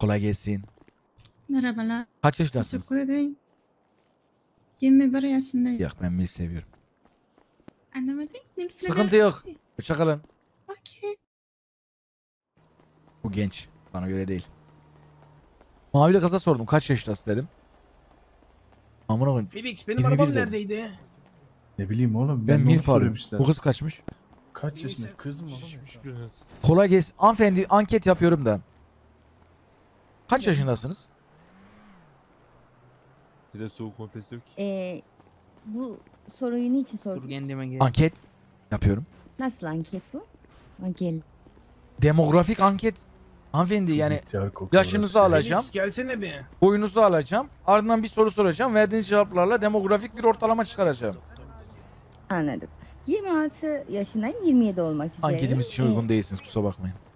Kolay gelsin. Merhabalar. Kaç yaşındasınız? Teşekkür ederim. 21 yaşındayım. Yok, ben milf seviyorum. Anlamadım. Sıkıntı yok. Hoşçakalın. Okey. Bu genç. Bana göre değil. Mavili kıza sordum. Kaç yaşındasın dedim. Amına koyayım. Felix benim 21 arabam dedim. neredeydi? Ne bileyim oğlum. Ben de onu milf soruyorum arıyorum. işte. Bu kız kaçmış? Kaç yaşında? Kız mı oğlum? Kolay gelsin. Hanımefendi, anket yapıyorum da. Kaç yaşındasınız? Bir de soğuk kompresör yok ki. Bu soruyu niçin Dur sordun? kendime gel. Anket yapıyorum. Nasıl anket bu? Gel. Demografik anket. Hanımefendi yani İhtiyar koku yaşınızı orası. alacağım. Felix gelsene bir. Boyunuzu alacağım. Ardından bir soru soracağım. Verdiğiniz cevaplarla demografik bir ortalama çıkaracağım. Anladım. 26 yaşındayım, 27 olmak üzere. Anketimiz için uygun değilsiniz, kusura bakmayın.